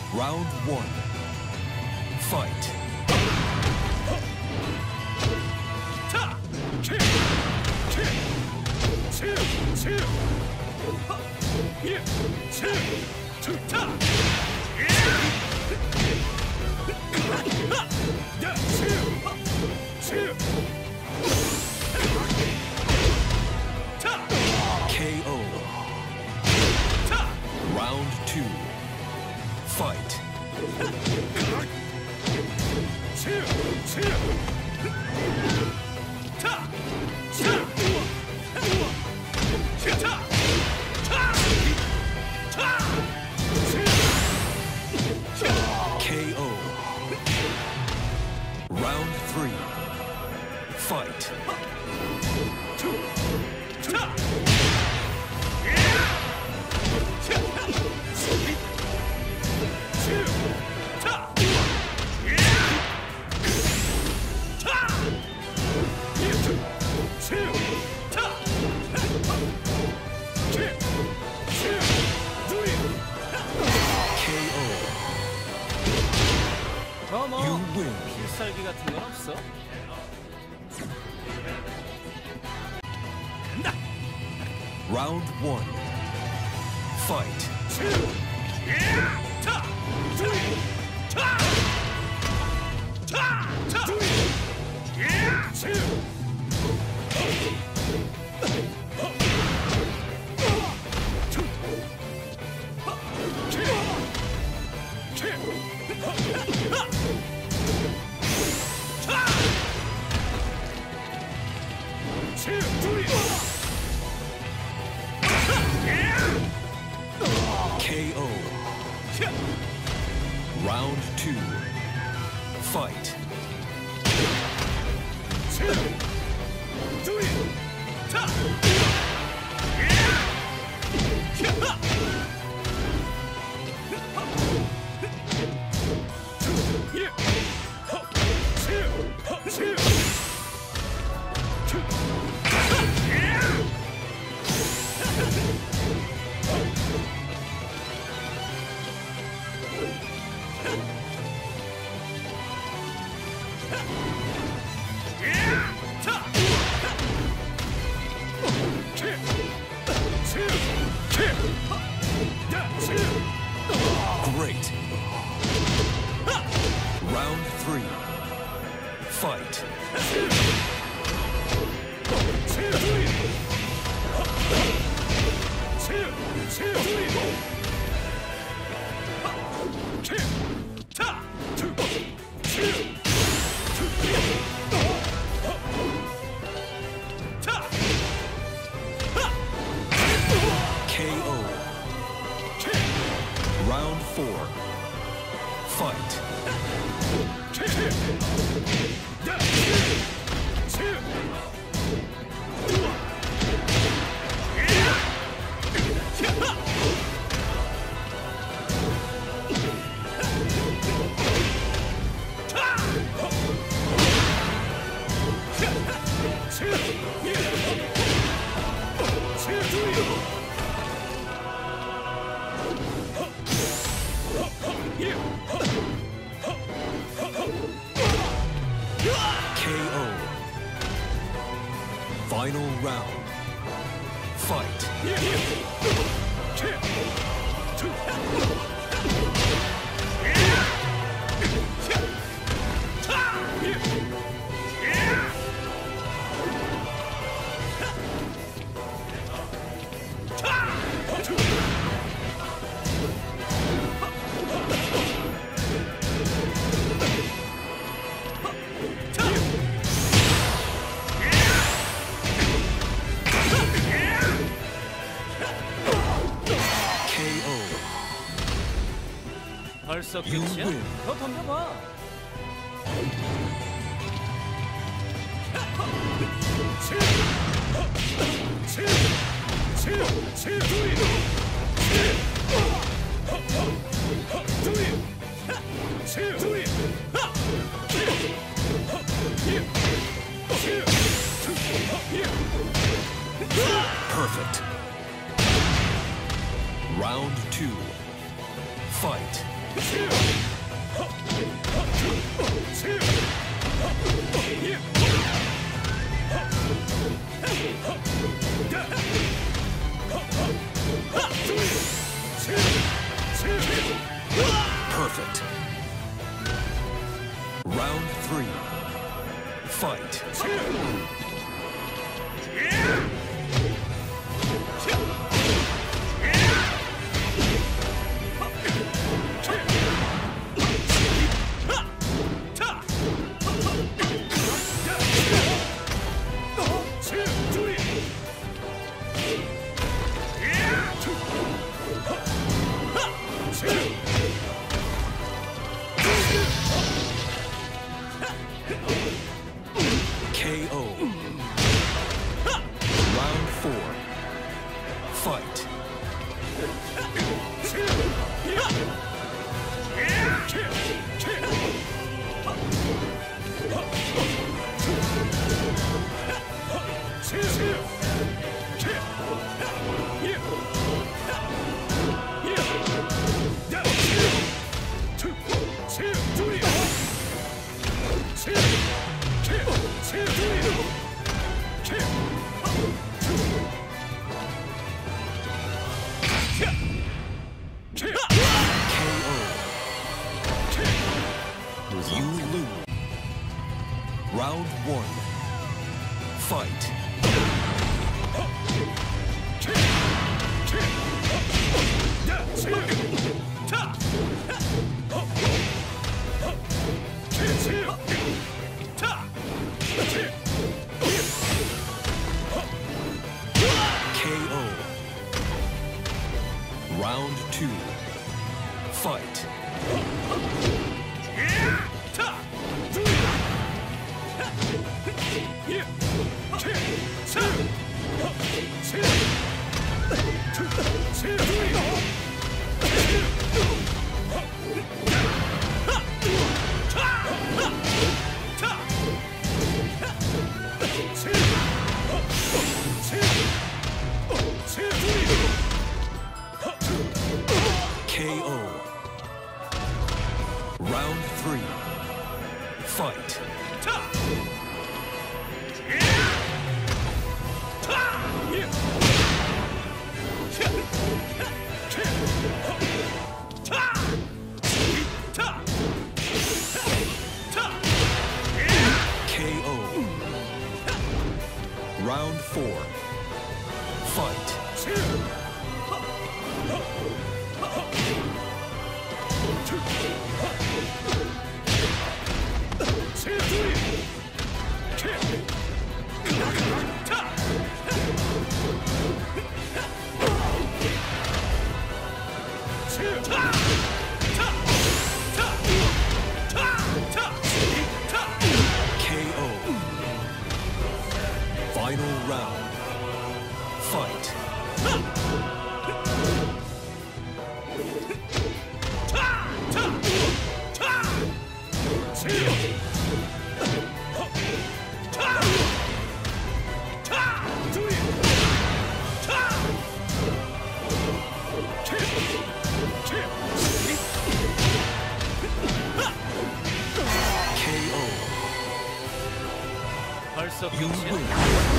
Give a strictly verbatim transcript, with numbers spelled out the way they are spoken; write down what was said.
Round one. Fight. K O. Round two. Fight. K O. Round three. Fight. 저뭐 You win. 필살기 같은 건 없어? Round one. Fight. K O. Round two. Fight. Great. Round three. Fight. K O. Round four. Fight. K O. Final round. Fight. 벌써 You 끝이야? win. 더 덤벼봐. Perfect. Round two. Fight. Perfect. Round three. Fight. K O. Round four. Fight. You lose. Round one. Fight. K O. Round two. Fight. K O. Round three. Fight. K O. Round four. Fight. K O. Final round. Fight. 벌써 You 끝이야? win.